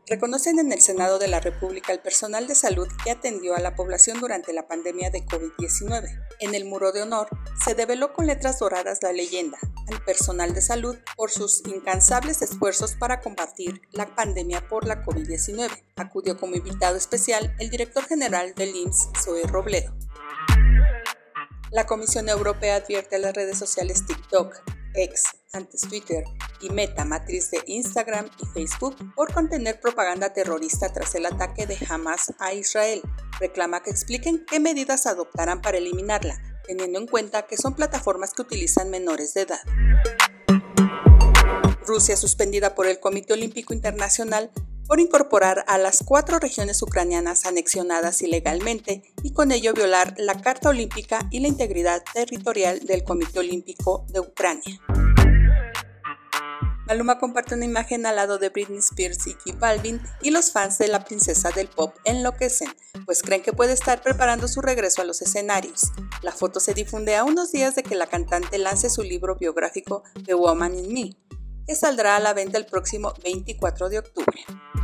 Reconocen en el Senado de la República el personal de salud que atendió a la población durante la pandemia de COVID-19. En el muro de honor se develó con letras doradas la leyenda al personal de salud por sus incansables esfuerzos para combatir la pandemia por la COVID-19. Acudió como invitado especial el director general del IMSS, Zoe Robledo. La Comisión Europea advierte a las redes sociales TikTok, X, antes Twitter, y Meta, matriz de Instagram y Facebook, por contener propaganda terrorista tras el ataque de Hamas a Israel. Reclama que expliquen qué medidas adoptarán para eliminarla, teniendo en cuenta que son plataformas que utilizan menores de edad. Rusia suspendida por el Comité Olímpico Internacional por incorporar a las 4 regiones ucranianas anexionadas ilegalmente y con ello violar la Carta Olímpica y la integridad territorial del Comité Olímpico de Ucrania. Maluma comparte una imagen al lado de Britney Spears y J Balvin, y los fans de la princesa del pop enloquecen, pues creen que puede estar preparando su regreso a los escenarios. La foto se difunde a unos días de que la cantante lance su libro biográfico The Woman in Me, que saldrá a la venta el próximo 24 de octubre.